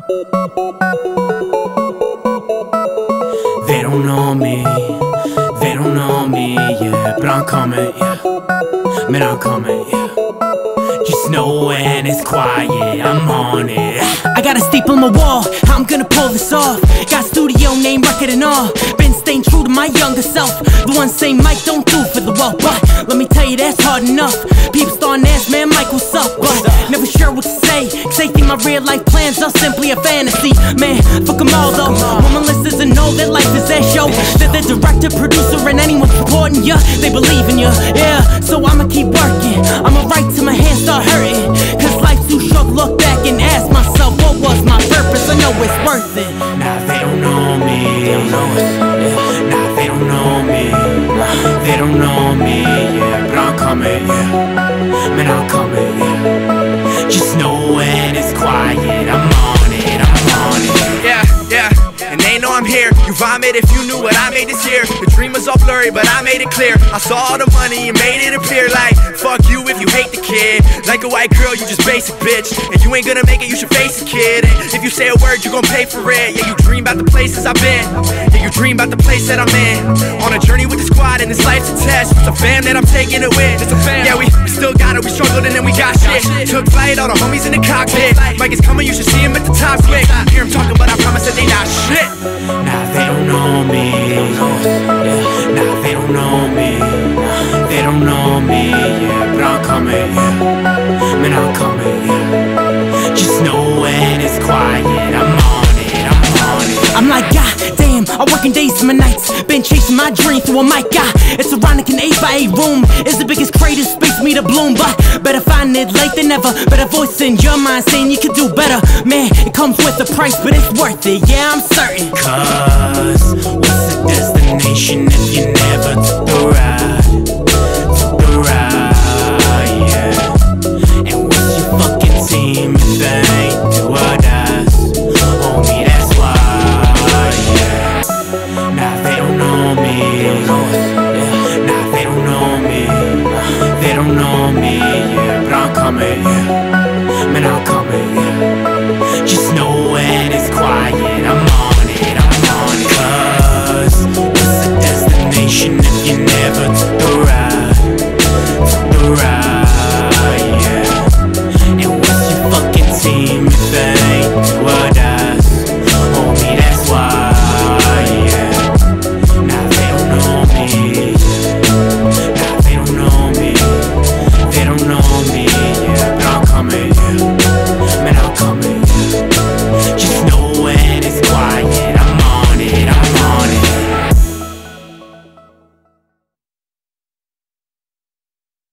They don't know me, yeah, but I'm coming, yeah. Man, I'm coming, yeah. Just know when it's quiet, I'm on it. I got a staple on my wall, how I'm gonna pull this off. Got studio name, record and all. Been staying true to my younger self. The one saying Mike don't do for the wealth, but let me tell you that's hard enough. People starting to ask, man, Mike, what's up? But never sure what to say, cause they think my real life plans are simply a fantasy. Man, fuck them all though. Woman listeners and know that life is their show. That the director, producer, and anyone supporting ya, they believe in ya, yeah. So I'ma keep working, I'ma write till my hands start hurting. Cause life's too short, look back and ask myself, what was my purpose? I know it's worth it. Nah, they don't know me, nah, they don't know me, they don't know me, yeah, but I'm coming, yeah. Man, I'm coming, yeah. Just know when it's quiet, I'm on it, I'm on it. Yeah, yeah. And they know I'm here. You vomit if you knew what I made this year. The dream was all blurry, but I made it clear. I saw all the money and made it appear like fuck you if you hate the kid. Like a white girl, you just basic bitch. And you ain't gonna make it, you should face it, kid. And if you say a word, you gon' pay for it. Yeah, you dream about the places I've been. Yeah, you dream about the place that I'm in. On a journey with the squad and this life's a test. It's a fam that I'm taking it with. It's a fam. Yeah, we still got it, we struggled and then we got shit. Took flight, all the homies in the cockpit. Mike is coming, you should see him at the top quick. Hear him talking, but I promise that they not shit. Nah, they don't know me, yeah. Nah, they don't know me, they don't know me, yeah. But I'm coming, yeah. Man, I'm coming, yeah. Just know when it's quiet, I'm on it, I'm on it. I'm like, God damn, I'm working days to my nights. Been chasing my dream through a mic, it's ironic, an 8x8 room is the biggest crater space me to bloom. But better find it late than never. Better voice in your mind saying you can do better. Man, it comes with a price, but it's worth it, yeah, I'm certain. Cause what's the destination?